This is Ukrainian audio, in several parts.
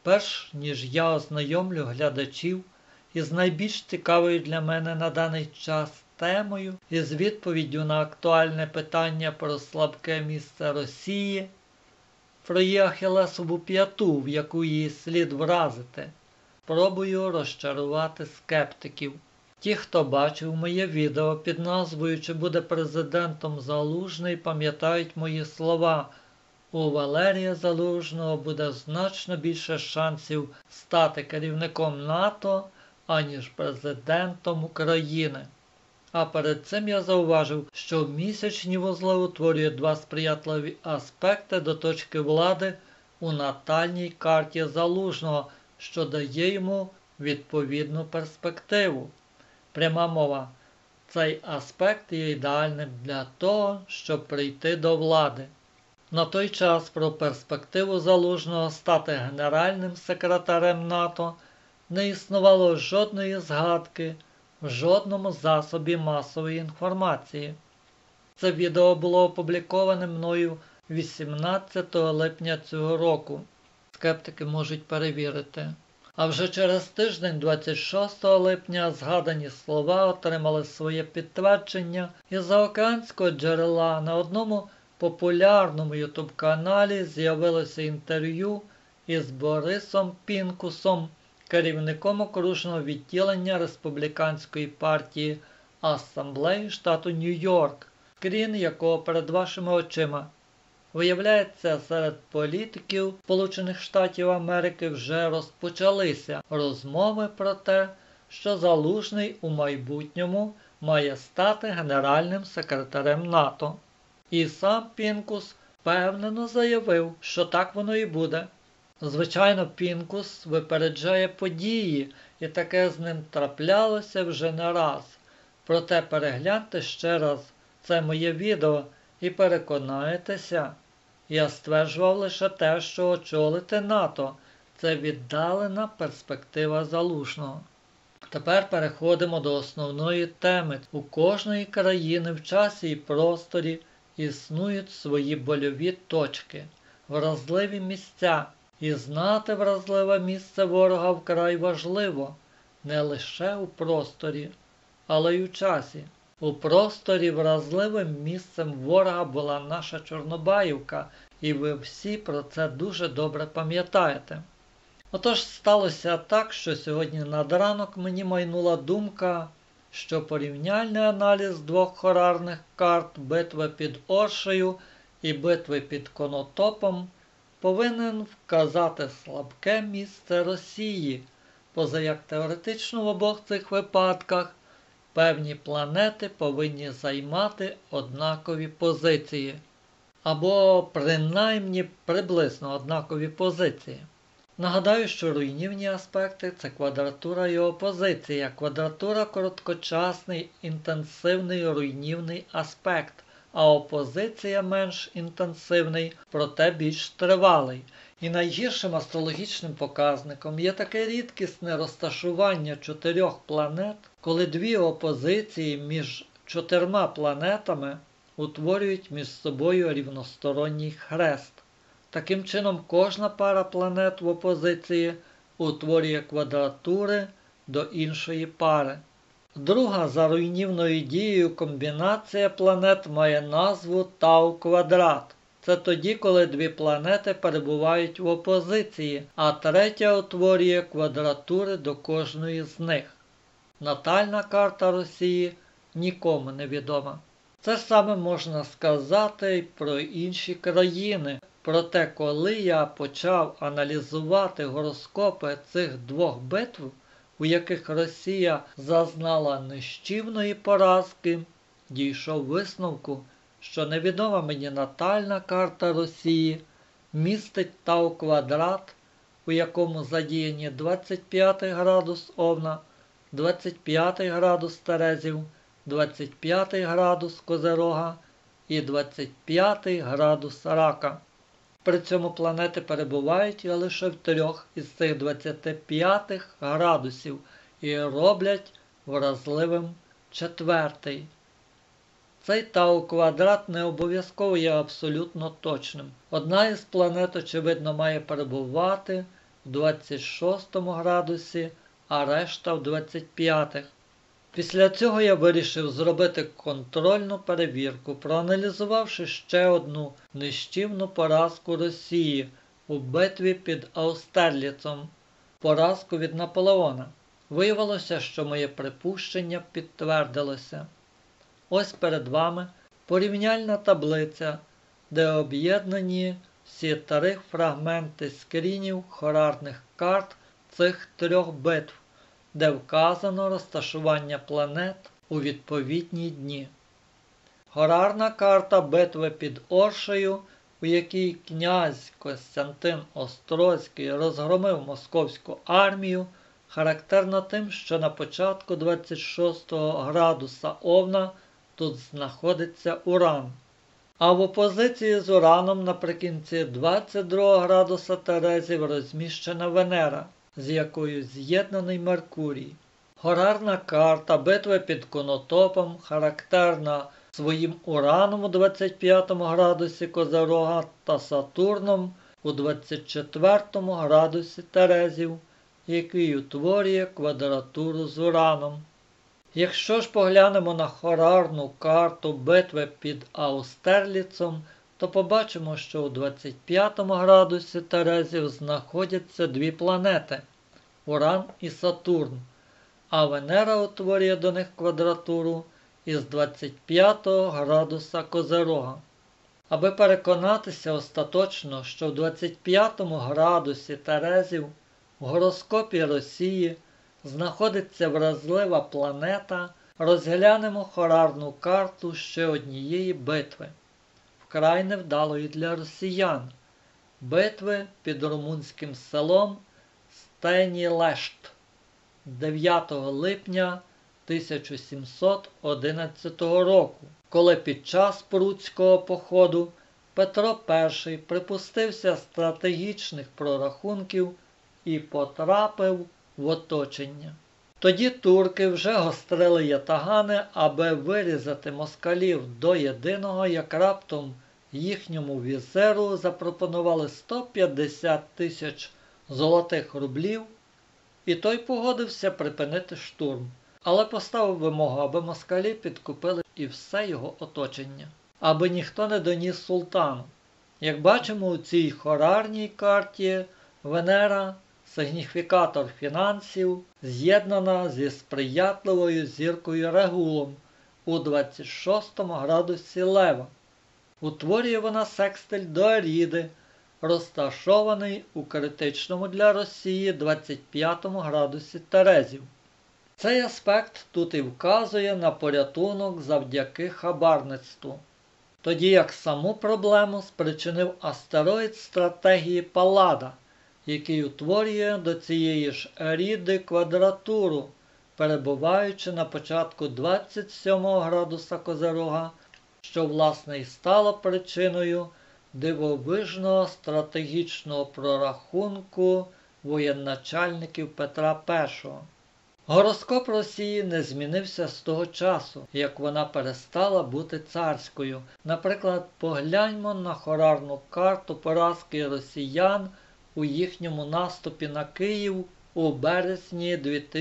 Перш ніж я ознайомлю глядачів із найбільш цікавою для мене на даний час темою і з відповіддю на актуальне питання про слабке місце Росії, про її ахілесову п'яту, в яку її слід вразити, спробую розчарувати скептиків. Ті, хто бачив моє відео під назвою «Чи буде президентом Залужний», пам'ятають мої слова. У Валерія Залужного буде значно більше шансів стати керівником НАТО, аніж президентом України. А перед цим я зауважив, що місячні вузли утворюють два сприятливі аспекти до точки влади у натальній карті Залужного, що дає йому відповідну перспективу. Пряма мова. Цей аспект є ідеальним для того, щоб прийти до влади. На той час про перспективу Залужного стати генеральним секретарем НАТО не існувало жодної згадки в жодному засобі масової інформації. Це відео було опубліковане мною 18 липня цього року. Скептики можуть перевірити. А вже через тиждень, 26 липня, згадані слова отримали своє підтвердження із заокеанського джерела. На одному популярному ютуб-каналі з'явилося інтерв'ю із Борисом Пінкусом, керівником окружного відділення Республіканської партії Асамблеї штату Нью-Йорк, скрін якого перед вашими очима. Виявляється, серед політиків Сполучених Штатів Америки вже розпочалися розмови про те, що Залужний у майбутньому має стати генеральним секретарем НАТО. І сам Пінкус впевнено заявив, що так воно і буде. Звичайно, Пінкус випереджає події, і таке з ним траплялося вже не раз. Проте перегляньте ще раз це моє відео і переконаєтеся. Я стверджував лише те, що очолити НАТО – це віддалена перспектива Залужного. Тепер переходимо до основної теми. У кожної країни в часі і просторі існують свої больові точки, вразливі місця. І знати вразливе місце ворога вкрай важливо не лише у просторі, але й у часі. У просторі вразливим місцем ворога була наша Чорнобаївка, і ви всі про це дуже добре пам'ятаєте. Отож сталося так, що сьогодні над ранок мені майнула думка, що порівняльний аналіз двох хорарних карт битви під Оршею і битви під Конотопом повинен вказати слабке місце Росії, поза як теоретично в обох цих випадках певні планети повинні займати однакові позиції, або принаймні приблизно однакові позиції. Нагадаю, що руйнівні аспекти – це квадратура і опозиція. Квадратура – короткочасний, інтенсивний руйнівний аспект, а опозиція менш інтенсивний, проте більш тривалий. І найгіршим астрологічним показником є таке рідкісне розташування 4 планет, коли дві опозиції між 4 планетами утворюють між собою рівносторонній хрест. Таким чином, кожна пара планет в опозиції утворює квадратури до іншої пари. Друга за руйнівною дією комбінація планет має назву Тау-квадрат. Це тоді, коли дві планети перебувають в опозиції, а третя утворює квадратури до кожної з них. Натальна карта Росії нікому не відома. Це ж саме можна сказати й про інші країни. Проте, коли я почав аналізувати гороскопи цих двох битв, у яких Росія зазнала нищівної поразки, дійшов висновку, що невідома мені натальна карта Росії містить Тау-квадрат, у якому задіяні 25 градус Овна, 25 градус Терезів, 25 градус Козирога і 25 градус Рака. При цьому планети перебувають лише в 3 із цих 25 градусів і роблять вразливим 4-й. Цей Тау-квадрат не обов'язково є абсолютно точним. Одна із планет, очевидно, має перебувати в 26 градусі, а решта в 25. Після цього я вирішив зробити контрольну перевірку, проаналізувавши ще одну нищівну поразку Росії у битві під Аустерліцом, поразку від Наполеона. Виявилося, що моє припущення підтвердилося. Ось перед вами порівняльна таблиця, де об'єднані всі 3 фрагменти скрінів хорарних карт цих 3 битв, де вказано розташування планет у відповідні дні. Хорарна карта битви під Оршею, у якій князь Костянтин Острозький розгромив московську армію, характерна тим, що на початку 26 градуса Овна тут знаходиться Уран. А в опозиції з Ураном наприкінці 22 градуса Терезів розміщена Венера, з якою з'єднаний Меркурій. Хорарна карта битви під Конотопом характерна своїм Ураном у 25 градусі Козирога та Сатурном у 24 градусі Терезів, який утворює квадратуру з Ураном. Якщо ж поглянемо на хорарну карту битви під Аустерліцом, то побачимо, що у 25 градусі Терезів знаходяться 2 планети – Уран і Сатурн, а Венера утворює до них квадратуру із 25 градуса Козирога. Аби переконатися остаточно, що в 25 градусі Терезів в гороскопі Росії знаходиться вразлива планета, розглянемо хорарну карту ще однієї битви, вкрай невдалої для росіян, битви під румунським селом Стені-Лешт 9 липня 1711 року, коли під час Пруцького походу Петро І припустився стратегічних прорахунків і потрапив в оточення. Тоді турки вже гострили ятагани, аби вирізати москалів до єдиного, як раптом їхньому візиру запропонували 150 тисяч золотих рублів, і той погодився припинити штурм, але поставив вимогу, аби москалі підкупили і все його оточення, аби ніхто не доніс султану. Як бачимо у цій хорарній карті, Венера – сигніфікатор фінансів, з'єднана зі сприятливою зіркою Регулом у 26 градусі Лева. Утворює вона секстиль до Аріди, розташований у критичному для Росії 25 градусі Терезів. Цей аспект тут і вказує на порятунок завдяки хабарництву, тоді як саму проблему спричинив астероїд стратегії Паллада, який утворює до цієї ж Аріди квадратуру, перебуваючи на початку 27 градуса Козирога, що власне і стало причиною дивовижного стратегічного прорахунку воєначальників Петра І. Гороскоп Росії не змінився з того часу, як вона перестала бути царською. Наприклад, погляньмо на хорарну карту поразки росіян у їхньому наступі на Київ у березні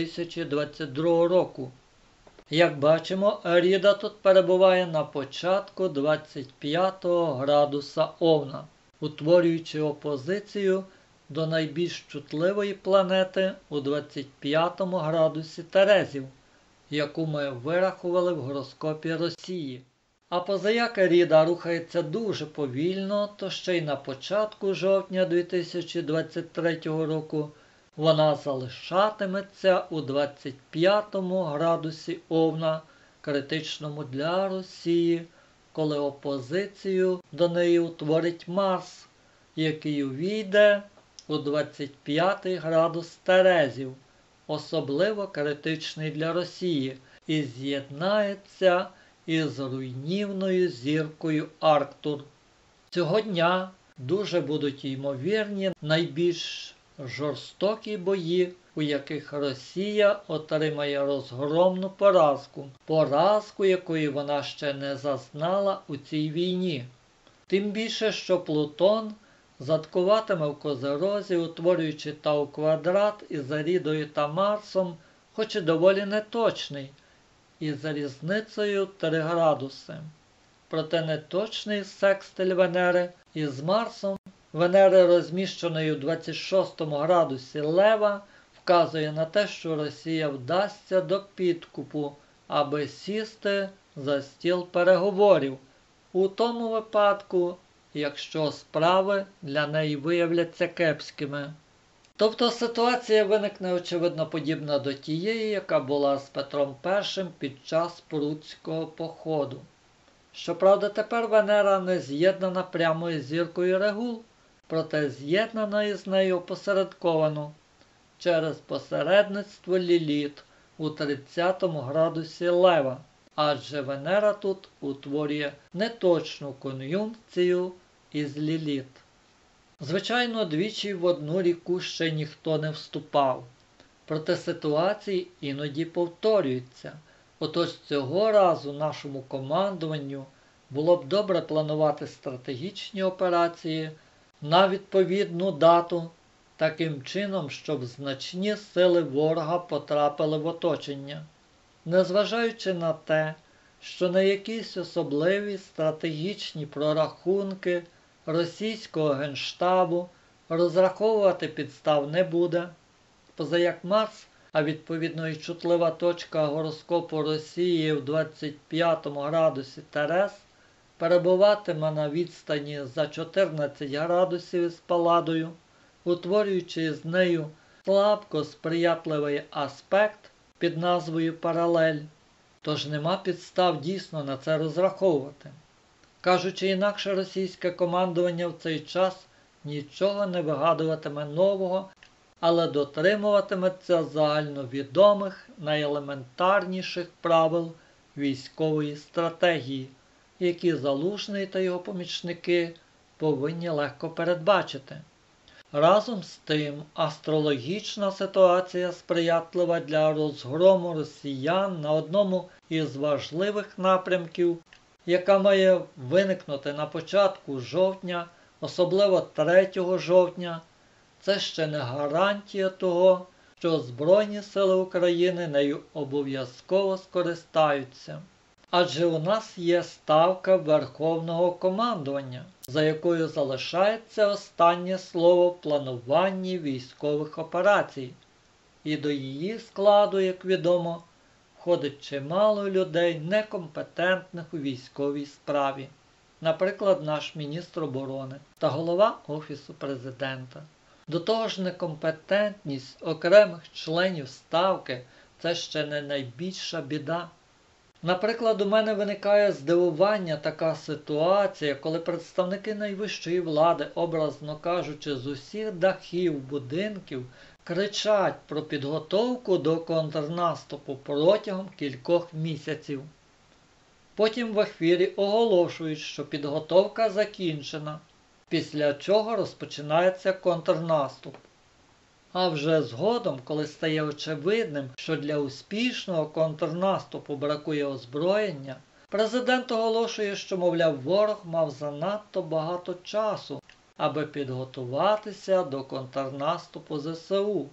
2022 року. Як бачимо, Аріда тут перебуває на початку 25 градуса Овна, утворюючи опозицію до найбільш чутливої планети у 25 градусі Терезів, яку ми вирахували в гороскопі Росії. А позаяк Аріда рухається дуже повільно, то ще й на початку жовтня 2023 року вона залишатиметься у 25 градусі Овна, критичному для Росії, коли опозицію до неї утворить Марс, який увійде у 25 градус Терезів, особливо критичний для Росії, і з'єднається із руйнівною зіркою Арктур. Цього дня дуже будуть ймовірні найбільш жорстокі бої, у яких Росія отримає розгромну поразку, якої вона ще не зазнала у цій війні. Тим більше, що Плутон задкуватиме в Козерозі, утворюючи тау-квадрат із Зарідою та Марсом, хоч і доволі неточний, із різницею 3 градуси. Проте неточний секстиль Венери із Марсом, Венери, розміщеної у 26 градусі Лева, вказує на те, що Росія вдасться до підкупу, аби сісти за стіл переговорів, у тому випадку, якщо справи для неї виявляться кепськими. Тобто ситуація виникне, очевидно, подібна до тієї, яка була з Петром І під час Пруцького походу. Щоправда, тепер Венера не з'єднана прямо із зіркою Регул, проте з'єднана із нею опосередковано через посередництво Ліліт у 30 градусі Лева, адже Венера тут утворює неточну кон'юнкцію із Ліліт. Звичайно, двічі в одну ріку ще ніхто не вступав, проте ситуації іноді повторюються. Отож цього разу нашому командуванню було б добре планувати стратегічні операції на відповідну дату, таким чином, щоб значні сили ворога потрапили в оточення. Незважаючи на те, що на якісь особливі стратегічні прорахунки російського генштабу розраховувати підстав не буде, позаяк Марс, а відповідно і чутлива точка гороскопу Росії в 25 градусі Терез, перебуватиме на відстані за 14 градусів із Паладою, утворюючи з нею слабко сприятливий аспект під назвою паралель, тож нема підстав дійсно на це розраховувати. Кажучи інакше, російське командування в цей час нічого не вигадуватиме нового, але дотримуватиметься загальновідомих, найелементарніших правил військової стратегії, які Залужний та його помічники повинні легко передбачити. Разом з тим, астрологічна ситуація сприятлива для розгрому росіян на одному із важливих напрямків, яка має виникнути на початку жовтня, особливо 3 жовтня, це ще не гарантія того, що Збройні сили України нею обов'язково скористаються. Адже у нас є ставка Верховного командування, за якою залишається останнє слово в плануванні військових операцій. І до її складу, як відомо, входить чимало людей, некомпетентних у військовій справі. Наприклад, наш міністр оборони та голова Офісу Президента. До того ж, некомпетентність окремих членів ставки – це ще не найбільша біда. Наприклад, у мене виникає здивування така ситуація, коли представники найвищої влади, образно кажучи, з усіх дахів будинків, кричать про підготовку до контрнаступу протягом кількох місяців. Потім в ефірі оголошують, що підготовка закінчена, після чого розпочинається контрнаступ. А вже згодом, коли стає очевидним, що для успішного контрнаступу бракує озброєння, президент оголошує, що, мовляв, ворог мав занадто багато часу, аби підготуватися до контрнаступу ЗСУ.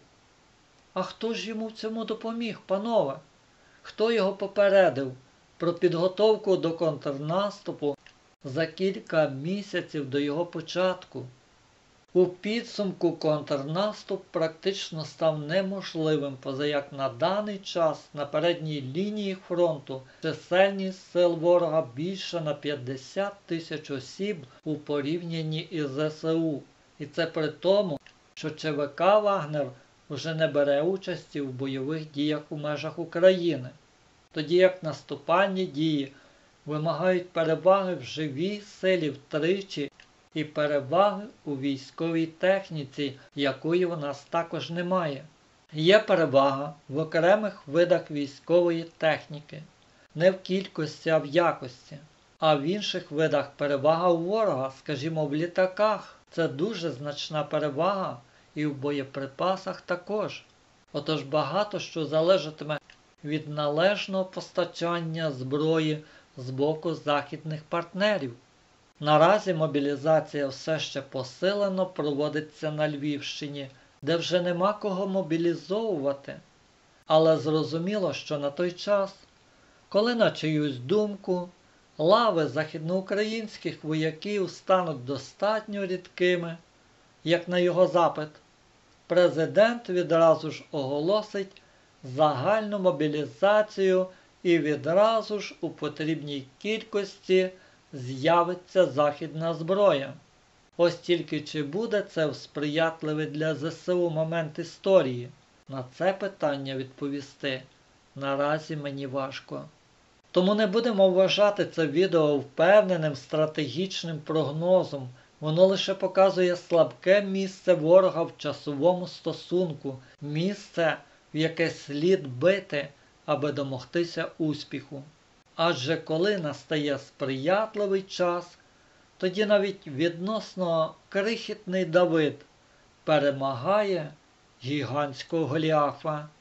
А хто ж йому в цьому допоміг, панове? Хто його попередив про підготовку до контрнаступу за кілька місяців до його початку? У підсумку контрнаступ практично став неможливим, позаяк на даний час на передній лінії фронту чисельність сил ворога більше на 50 тисяч осіб у порівнянні із ЗСУ. І це при тому, що ЧВК «Вагнер» вже не бере участі в бойових діях у межах України, тоді як наступальні дії вимагають переваги в живій силі втричі і переваги у військовій техніці, якої у нас також немає. Є перевага в окремих видах військової техніки, не в кількості, а в якості. А в інших видах перевага у ворога, скажімо, в літаках. Це дуже значна перевага і в боєприпасах також. Отож багато що залежатиме від належного постачання зброї з боку західних партнерів. Наразі мобілізація все ще посилено проводиться на Львівщині, де вже нема кого мобілізовувати. Але зрозуміло, що на той час, коли на чиюсь думку лави західноукраїнських вояків стануть достатньо рідкими, як на його запит, президент відразу ж оголосить загальну мобілізацію і відразу ж у потрібній кількості з'явиться західна зброя. Ось тільки чи буде це в сприятливий для ЗСУ момент історії? На це питання відповісти наразі мені важко. Тому не будемо вважати це відео впевненим стратегічним прогнозом. Воно лише показує слабке місце ворога в часовому стосунку, місце, в яке слід бити, аби домогтися успіху. Адже коли настає сприятливий час, тоді навіть відносно крихітний Давид перемагає гігантського Голіафа.